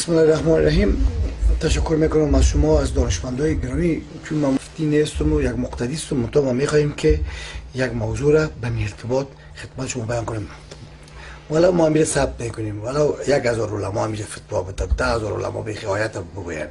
بسم الله الرحمن الرحیم. تشکر میکنم از شما، از دانشمندای گرامی. چون ما مفتی نیستم و یک مقتدی هستم، منتها ما میخواهیم که یک موضوع را به ارتباط خدمت شما بیان کنیم. ولو ما میره ثبت میکنیم، ولو 1000 علما میره فتوا بده، 10000 علما به آیت بگوین.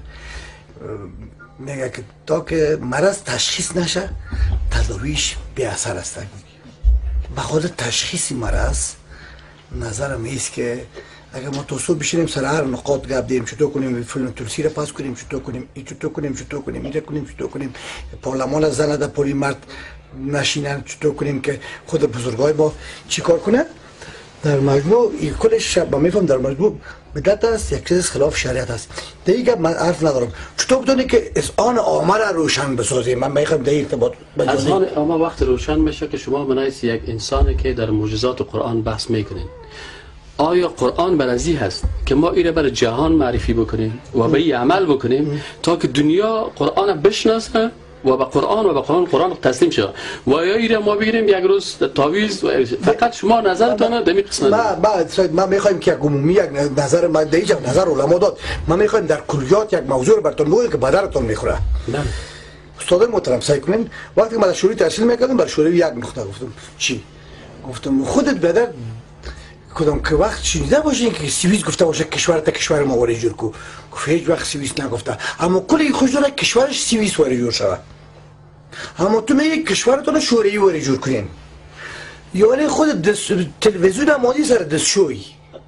میگه که تا که مرض تشخیص نشه تداویش بی اثر است. به خاطر تشخیص مرض نظرم ایست که اگر ما توصل بشینیم سر هر نقاط گپ دیم، چطور کنیم فلان ترسی را پس کنیم، چطور کنیم این، چطور کنیم اینجا کنیم، چطور کنیم پارلمان زن در پلی مرد نشینن، چطور کنیم که خود بزرگای ما چیکار کنن. در مجموع این کلش با میفهم در مجموع بدعت است، یک چیز خلاف شریعت است. دیگه من حرف ندارم. چطور بدونی که اذعان عامه را روشن بسازیم؟ من میخوام در ارتباط اذعان عامه وقت روشن میشه که شما بنایید یک انسانی که در معجزات قرآن بحث میکنین. آیا قرآن برازی هست که ما ایره برای جهان معرفی بکنیم و به این عمل بکنیم تا که دنیا قرآن بشناسه و به قرآن و به قرآن تسلیم شه، و یا ایره ما بگیریم یک روز تاویز؟ فقط شما نظرتونه در این قسمت. ما میخوایم که عمومی یک نظر، ما دیگه نظر علما داد، ما میخوایم در کلیات یک موضوع رو براتون بگیم که به درتون میخوره. استاد محترم سعی کنین. وقتی ما در شوری تحصیل میکردم بر شوری یک نقطه گفتم چی؟ گفتم خودت بدر کدام که وقت شنیده باشین که سوئیس گفته باشه کشور تا کشور ما وری جور کو؟ گفت هیچ وقت سوئیس نگفته، اما کلی خوش داره کشورش سوئیس وری جور شود. اما تو میگی کشورتون شوروی وری جور کنین، یعنی خود تلویزیون مادی سر دستشویی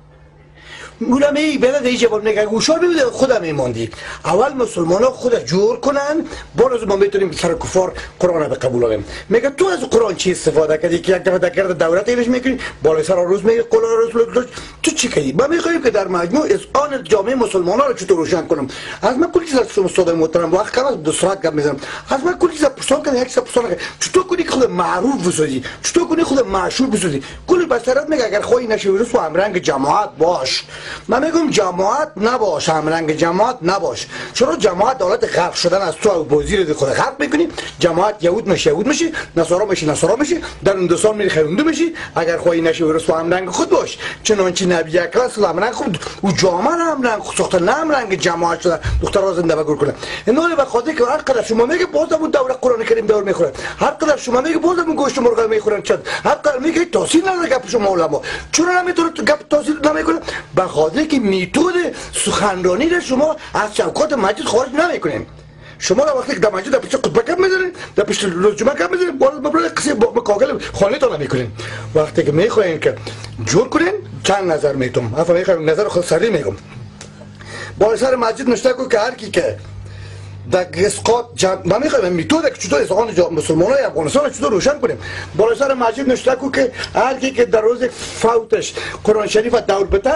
مولا می بلد ایجا با نگه گوشار بیده خودم میماندی. اول مسلمان ها خود جور کنن، باز ما میتونیم سر کفار قرآن را به قبول آگیم. میگه تو از قرآن چی استفاده کردی که یک دفعه دکرد دولت ایرش میکنی بالای سر روز میگه قول رسول تو چی کردی؟ ما میخوایم که در مجموع اذعان جامعه مسلمان ها رو چطور روشن کنم. از من کلی چیز از شما استاد محترم وقت کم از 2 ساعت گپ میزنم، از من کلی چیز پرسان کنم، یک چیز پرسان کنم چطور کنی خود معروف بسازی، چطور کنی خود مشهور بسازی. کلی بسرت میگه اگر خواهی نشی ورس و همرنگ جماعت باش. من میگم جماعت نباش، همرنگ جماعت نباش. چرا جماعت حالت غرق شدن از تو و وزیر خود غرق میکنی؟ جماعت یهود میشه یهود میشی، نصارا میشی نصارا میشی، در هندوستان میری هندو میشی. اگر خواهی نشی ورس و همرنگ خود باش. چنانچه نبی اکرم صلی الله علیه و خود و جامعه همرنگ ساخته، نه همرنگ جماعت شده دخترها زنده بگور کنه. اینا به خاطر که هر قدر شما میگه بازم دوره قرآن کریم دور میخورن، هر قدر شما میگه بازم گوشت مرغ میخورن، چند هر قدر میگه تاثیر نداره گپ شما علما. چرا نمیتونه گپ تاثیر نمیکنه؟ به خاطر که میتود سخنرانی را شما از شوکات مسجد خارج نمیکنین. شما را وقتی که در مسجد در پیش خطبه کم میذارین، در پیش روز جمعه کم میذارین، بالا مبرد قصه مکاگل خانه تا نمیکنین. وقتی که میخواین که جور کنین چند نظر میتونم، افا میخوایم نظر خود سری میگم. بالا سر مسجد نشته کو که هر کی که در اسقاط ما میخوایم میتود که چطور اذعان مسلمانای افغانستان چطور روشن کنیم. بالا سر مسجد نشته کو که هر کی که در روز فوتش قرآن شریف دور بده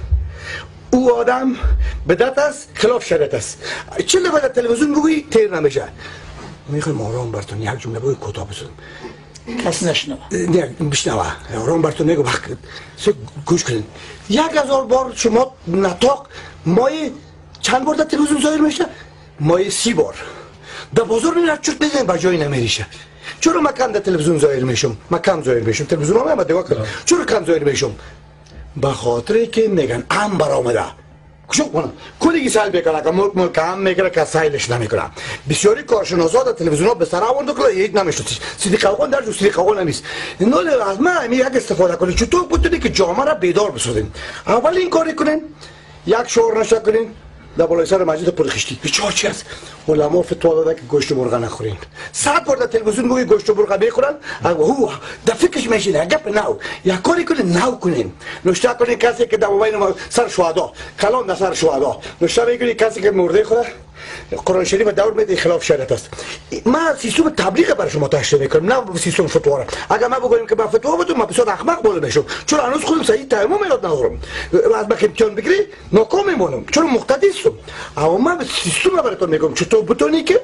او آدم بدعت است، خلاف شریعت است. چه لبه در تلویزیون بگویی تیر نمیشه. میخوایم آرام براتون یک جمله بگوی کوتاه بسازم کس نشنوه بشنوه آرام براتون میگم گوش کنین. 1000 بار شما نطاق مای چند بار در تلویزیون ظاهر میشه؟ مای 30 بار. در بازار میرد چرت میزنیم به جایی نمیریشه. چرا من کم در تلویزیون ظاهر میشم؟ من کم ظاهر میشم، تلویزیون هم دیگه کنم. چرا کم ظاهر میشم؟ به خاطر که میگن ام برآمده. کشو کنم کلی سال بکنه که ملک هم میگره که سایلش نمیکنه. بسیاری کارشناسا در تلویزیون ها به سر آورده که هیچ نمیشناسه. صدیق افغان در جو صدیق افغان نیست. اینا از من یک استفاده کنید. چطور بتونید که جامعه را بیدار بسازین؟ اول این کاری کنین، یک شعار نشه کنین در بالای سر مسجد پر خشتی. بیچاره چی است؟ علما فتوا داده که گوشت مرغ نخورین. 100 بار در تلویزیون میگه گوشت مرغ میخورن، هو در فکرش میشینه گپ نو. یا کاری کنین نو کنین. نوشته کنین کسی که در موبایل سر شهدا، کلام در سر شهدا. نوشته میگه کسی که مرده خدا قرآن شریف دور میده خلاف شریعت است. ما سیستم تبلیغ برای شما تشریح میکنم، نه سیستم فتوا را. اگر ما بگویم که با فتوا بدون ما بسیار احمق بوده میشم، چون هنوز خودم صحیح تمام یاد ندارم. از ما امتحان بگیری ناکام میمونم، چون مقتدی هستم. اما من سیستم براتون میگم چطور بتونی که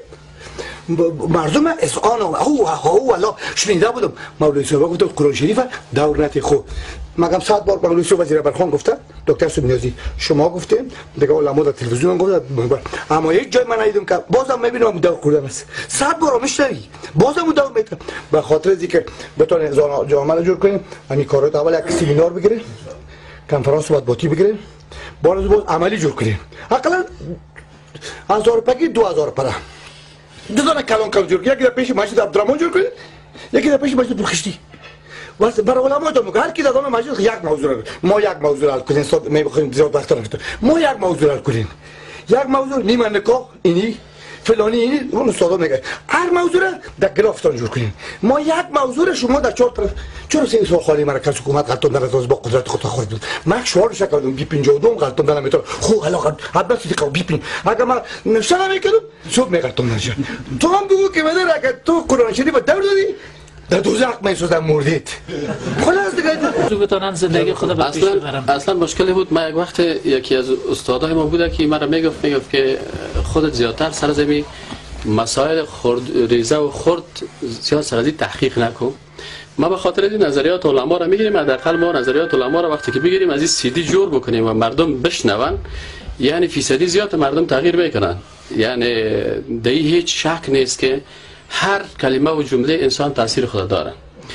مردم اذعان او الله شنیده بودم مولوی صاحب گفت قرآن شریف دور نتی خو. مگم 100 بار مولوی صاحب وزیر برخان گفته، دکتر سبنیازی شما گفتیم، دیگه علما در تلویزیون گفت، اما یک جای من ندیدم که بازم میبینم دور خوردن است. 100 بار میشنوی بازم دور میتونم. به خاطر اینکه بتونه جامعه رو جور کنیم، همین کارا اول یک سمینار بگیریم، کنفرانس مطبوعاتی بگیریم، باز عملی جور کنیم. حداقل 1000 پکی 2000 پره. دو تا کلان جور کنیم. یکی در پیش مسجد عبدالرحمن جور کنیم. یکی در پیش مسجد بخشتی. واسه برای علما تو میگه هر کی دادم مسجد یک موضوع ما یک موضوع حل کنیم. صد می بخویم زیاد وقت نمیشه. ما یک موضوع حل کنیم. یک موضوع نیمه نکاح اینی فلانی اینی اون استاد میگه هر موضوع در گرافتان جور کنیم. ما یک موضوع شما در 4 طرف چرا سه سال خالی مرکز حکومت غلطون در از با قدرت خود خورد. ما شعار شکردم بی 52 غلطون در میتونه خو علاقه حد سیدی بی پین اگه ما نشنا میکردم صبح میغلطون نشه. تو هم بگو که مدر اگه تو قرآن شریف دور دادی در دوزخ میسوزن مردید. خلاص دیگه تو بتونن زندگی خود به پیش ببرن. اصلا مشکلی بود. ما یک وقت یکی از استادای ما بود که مرا میگفت که خودت زیادتر سر زمین مسائل خرد ریزه و خرد زیاد سر تحقیق نکن. ما به خاطر این نظریات علما را میگیریم. حداقل ما نظریات علما را وقتی که بگیریم از این سیدی جور بکنیم و مردم بشنون، یعنی فیصدی زیاد مردم تغییر میکنن. یعنی در هیچ شک نیست که هر کلمه و جمله انسان تاثیر خود داره.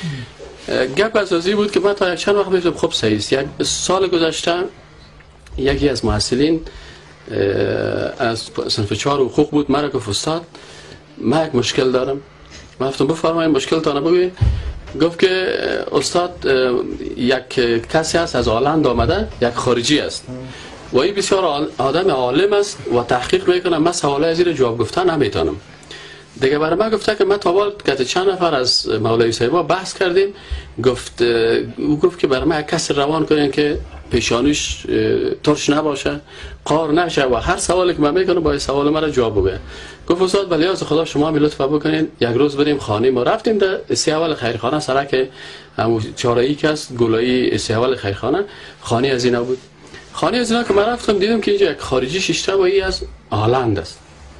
گپ اساسی بود که من تا یک چند وقت میگفتم خب صحیح است. یک سال گذشته یکی از محصلین از صنف 4 حقوق بود، مرا گفت استاد من یک مشکل دارم. من گفتم بفرمایید مشکلتان بگویید. گفت که استاد یک کسی هست از هلند آمده، یک خارجی است و این بسیار آدم عالم است و تحقیق میکنه. من سوالای از این جواب گفتن نمیتونم. دیگه برای من گفته که من تا که چند نفر از مولوی صاحبا بحث کردیم، او گفت که برای من یک کس روان کنین که پیشانیش ترش نباشه، قار نشه و هر سوالی که من میکنم با سوال من جواب بده. گفت استاد ولی از خدا شما می لطف بکنین یک روز بریم خانه. ما رفتیم در استیاول خیرخانه سرک همون چارایی که است گلایی استیاول خیرخانه. خانه از اینا بود. خانه از اینا که من رفتم دیدم که اینجا یک خارجی شیشته و ای از هلند است.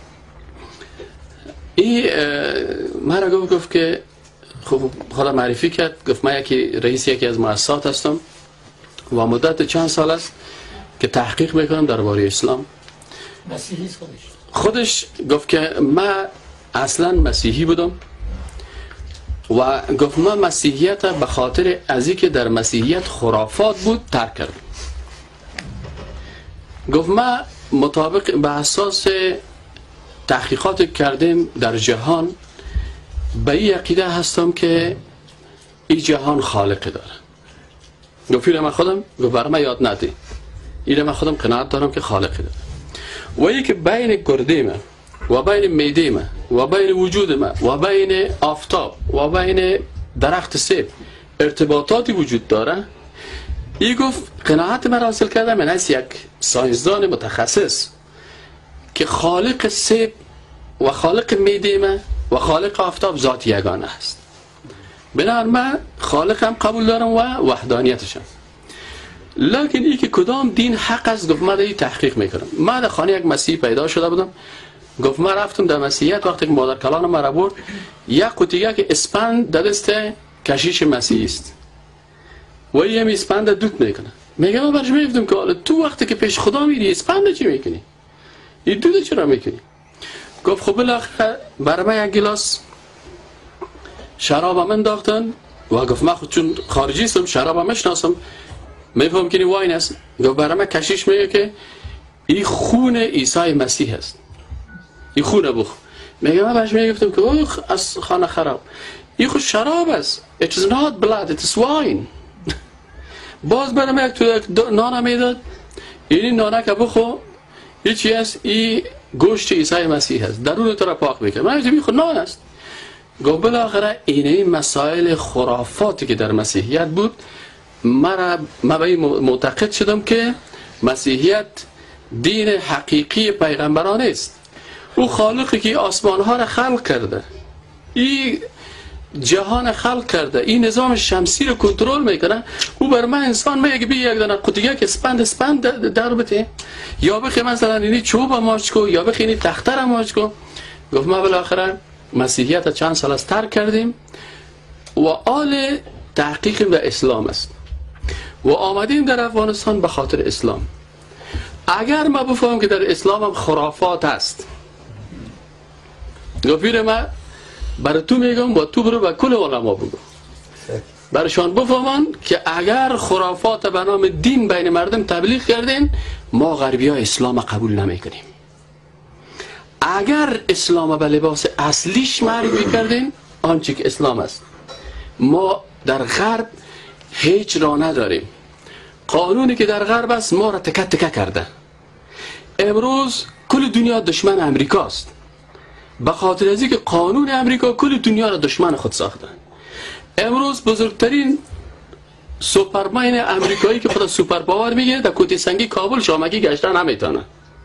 این مرا گفت که خب خدا معرفی کرد. گفت من رئیس یکی از مؤسسات هستم و مدت چند سال است که تحقیق میکنم درباره اسلام. مسیحی خودش گفت که من اصلا مسیحی بودم و گفت من مسیحیت به خاطر از اینکه در مسیحیت خرافات بود ترک کردم. گفت من مطابق به اساس تحقیقات کردیم در جهان به این عقیده هستم که این جهان خالق داره. گفت من خودم گفت برای من یاد نده. این من خودم قناعت دارم که خالق داره و این که بین گرده من و بین میده من و بین وجود من و بین آفتاب و بین درخت سیب ارتباطاتی وجود داره. این گفت قناعت من حاصل کردم من از یک ساینسدان متخصص که خالق سیب و خالق میده من و خالق آفتاب ذات یگانه است. بنابراین من خالقم قبول دارم و وحدانیتشم. لکن این که کدام دین حق است گفت من تحقیق میکنم. من در خانه یک مسیحی پیدا شده بودم. گفت من رفتم در مسیحیت وقتی که مادر کلان مرا برد یک قوطیه که اسپند در دست کشیش مسیحی است و این اسپند دوت میکنه. میگم من برش میگفتم که تو وقتی که پیش خدا میری اسپند چی میکنی؟ این دوت چرا میکنی؟ گفت خب بالاخره برای من یک گلاس شراب هم انداختن و گفت من خود چون خارجی هستم شراب هم میشناسم میفهم که این واین است. گفت برای من کشیش میگه که این خون عیسی مسیح است. این خون بخ. میگه من برش میگفتم که اوه از خانه خراب این خود شراب است. It is not blood, it is wine. باز برای من یک نانه میداد. این نانه که بخو هیچی است این گوشت عیسی مسیح است. درون تو را پاک میکنه. من میگم این خود نان است. گفت بالاخره این مسائل خرافاتی که در مسیحیت بود من به این معتقد شدم که مسیحیت دین حقیقی پیغمبران است. او خالقی که آسمان ها را خلق کرده، این جهان خلق کرده، این نظام شمسی رو کنترل میکنه. او بر من انسان میگه بی یک دانه قوطیه که اسپند در بته یا بخی مثلا اینی چوب ماچ کو یا بخی اینی تخته را ماچ کو. گفت ما بالاخره مسیحیت چند سال از ترک کردیم و آل تحقیق به اسلام است و آمدیم در افغانستان به خاطر اسلام. اگر ما بفهم که در اسلام هم خرافات است گفت من برای تو میگم و تو برو به کل علما بگو برایشان بفهمن که اگر خرافات به نام دین بین مردم تبلیغ کردین ما غربی ها اسلام قبول نمیکنیم. اگر اسلام به لباس اصلیش معرفی کردین آنچه که اسلام است، ما در غرب هیچ راه نداریم. قانونی که در غرب است ما را تکه تکه کرده. امروز کل دنیا دشمن امریکاست، به خاطر از اینکه قانون امریکا کل دنیا را دشمن خود ساختن. امروز بزرگترین سوپرمن امریکایی که خود سوپر پاور میگه در کوته سنگی کابل شامگی گشتن نمیتونه.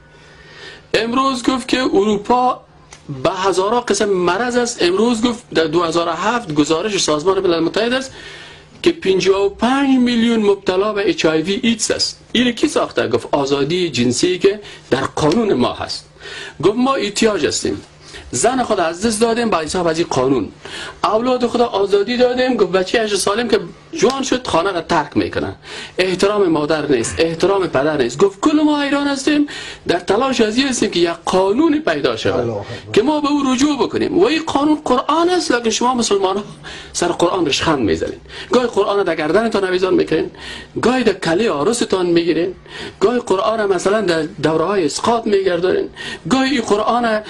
امروز گفت که اروپا به هزاران قسم مرض است. امروز گفت در 2007 گزارش سازمان ملل متحد است که 55 میلیون مبتلا به HIV ایدز است. این کی ساخته؟ گفت آزادی جنسی که در قانون ما هست. گفت ما احتیاج هستیم، زن خود از دست دادیم با حساب از این قانون، اولاد خود آزادی دادیم. گفت بچه 8 سالم که جوان شد خانه را ترک میکنه، احترام مادر نیست، احترام پدر نیست. گفت کل ما ایران هستیم در تلاش از این هستیم که یک قانون پیدا شود که ما به او رجوع بکنیم و این قانون قرآن است. لیکن شما مسلمان ها سر قرآن رشخند میزنین، گاهی قرآن در گردنتان آویزان میکنین، گاهی در کله عروستان میگیرین، گاهی قرآن مثلا در دوره های اسقاط میگردارین، گاهی قرآن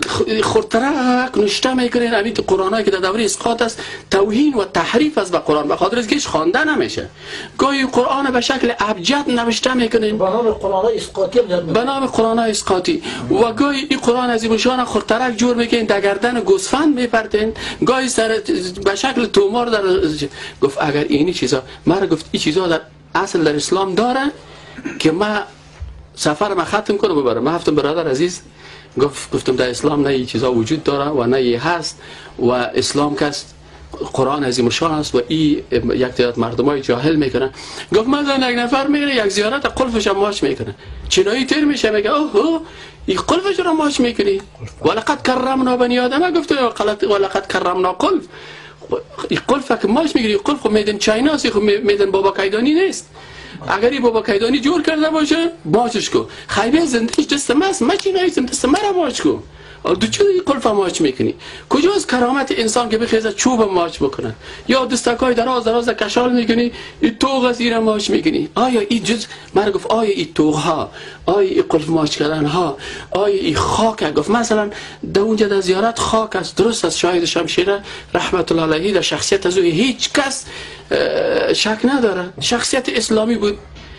خورترک نشته میکنین. همین قرآنایی که در دوره اسقاط است توهین و تحریف است به قرآن، به خاطر اینکه هیچ خوانده نمیشه. گاهی قرآن به شکل ابجد نوشته میکنین به نام قرآن اسقاطی، به نام قرآن اسقاطی، و گاهی این قرآن عظیم شان خورترک جور میکنین، در گردن گوسفند میپرتین، گاهی سر به شکل تومار در. گفت اگر اینی چیزا، مرا گفت این چیزا در اصل در اسلام داره که ما سفر ما ختم کنم ببرم. من گفتم برادر عزیز، گفتم در اسلام نه این چیزا وجود داره و نه این هست، و اسلام که قرآن عظیم شان است و این یک تعداد مردمای جاهل میکنن. گفت مثلا یک نفر میگه یک زیارت قلفش هم ماچ میکنه، چنایی تیر میشه میگه اوه این قلفش رو ماچ میکنی، ولقد کرمنا بنی آدم. گفت ولقد کرمنا قلف، این قلف که ماچ میگیری، قلف خب میدن چیناست، خب میدن بابا کیدانی نیست. اگر این بابا کیدانی جور کرده باشه ماچش کو، خیبه زندگیش دست ماست، ما چی نیستم دست مرا ماچ کو. دو چرا این قلف ماچ میکنی؟ کجاست کرامت انسان که بخیزه چوب ماچ بکنن؟ یا دستکای دراز کشال میکنی، این توغ زیر ماچ میکنی. آیا این جز مرا گفت آیا این توغ ها، آیا این قلف ماچ کردن ها، آیا این خاک؟ گفت مثلا در اونجا در زیارت خاک است، درست است. شاهد شمشیره رحمت الله علیه در شخصیت از او هیچ کس شک نداره، شخصیت اسلامی بود.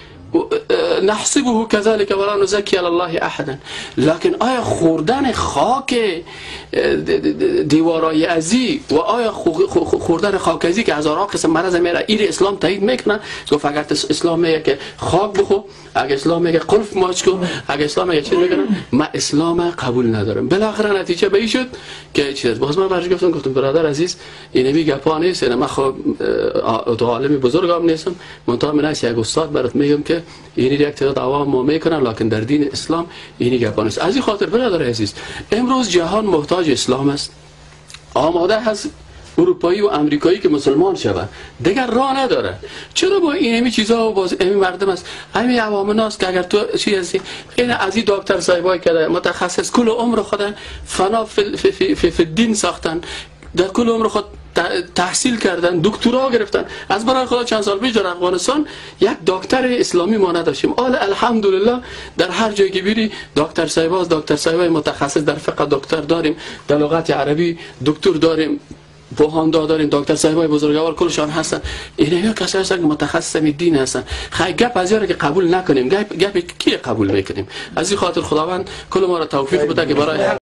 نحسبه كذلك ولا نزكي على الله احدا. لكن آیا خوردن خاک دیوارای ازی و آیا خوردن خاک ازی که هزاران قسم مرض میره، این اسلام تایید میکنه؟ گفت اگر اسلام میگه که خاک بخو، اگر اسلام میگه قلف ماچ کن، اگر اسلام میگه چیز میکنه، من اسلام قبول ندارم. بالاخره نتیجه به این شد که چیز. باز من برش گفتم برادر عزیز این میگه گپا نیست، من خب تو عالم بزرگم نیستم، منتها من یک استاد برات میگم که این یک تعداد عوام ما میکنن، لکن در دین اسلام این گپا نیست. از این خاطر برادر عزیز امروز جهان محتاج اسلام است، آماده هست اروپایی و امریکایی که مسلمان شود، دیگر راه نداره. چرا با این چیزا و باز این مردم است، همین عوام الناس که اگر تو چی هستی، این از این دکتر صاحبای که متخصص کل عمر خود فنا فی دین ساختن، در کل عمر خود تحصیل کردن، دکترا گرفتن. از برای خدا چند سال پیش در افغانستان یک دکتر اسلامی ما نداشتیم. الحمدلله در هر جایی که بری دکتر صاحبای متخصص در فقه دکتر داریم، در لغت عربی دکتر داریم، بوهاندا داریم، دکتر صاحبای بزرگوار کلشان هستن. اینا کسایی هستن که متخصص دین هستن. خیلی گپ از یاره که قبول نکنیم، گپ کی قبول میکنیم؟ از این خاطر خداوند کل ما را توفیق بده که برای